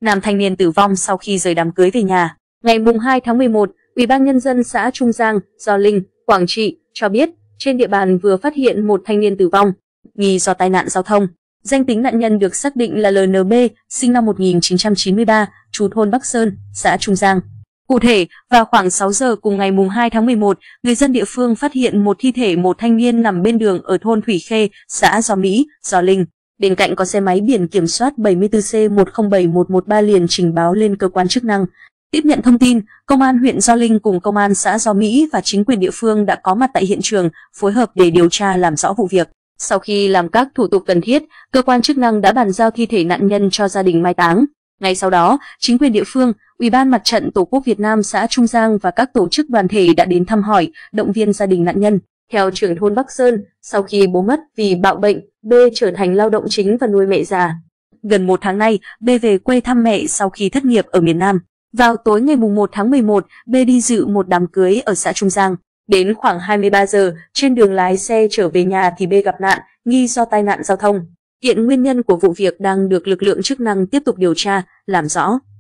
nam thanh niên tử vong sau khi rời đám cưới về nhà. Ngày 2 tháng 11, Ủy ban Nhân dân xã Trung Giang, Gio Linh, Quảng Trị cho biết trên địa bàn vừa phát hiện một thanh niên tử vong, nghi do tai nạn giao thông. Danh tính nạn nhân được xác định là LNB, sinh năm 1993, trú thôn Bắc Sơn, xã Trung Giang. Cụ thể, vào khoảng 6 giờ cùng ngày 2 tháng 11, người dân địa phương phát hiện một thi thể một thanh niên nằm bên đường ở thôn Thủy Khê, xã Gio Mỹ, Gio Linh. Bên cạnh có xe máy biển kiểm soát 74C107113 liền trình báo lên cơ quan chức năng. Tiếp nhận thông tin, Công an huyện Gio Linh cùng Công an xã Gio Mỹ và chính quyền địa phương đã có mặt tại hiện trường, phối hợp để điều tra làm rõ vụ việc. Sau khi làm các thủ tục cần thiết, cơ quan chức năng đã bàn giao thi thể nạn nhân cho gia đình mai táng. Ngay sau đó, chính quyền địa phương, Ủy ban Mặt trận Tổ quốc Việt Nam xã Trung Giang và các tổ chức đoàn thể đã đến thăm hỏi, động viên gia đình nạn nhân. Theo trưởng thôn Bắc Sơn, sau khi bố mất vì bạo bệnh, B trở thành lao động chính và nuôi mẹ già. Gần 1 tháng nay, B về quê thăm mẹ sau khi thất nghiệp ở miền Nam. Vào tối ngày 1 tháng 11, B đi dự một đám cưới ở xã Trung Giang. Đến khoảng 23 giờ, trên đường lái xe trở về nhà thì B gặp nạn, nghi do tai nạn giao thông. Hiện nguyên nhân của vụ việc đang được lực lượng chức năng tiếp tục điều tra, làm rõ.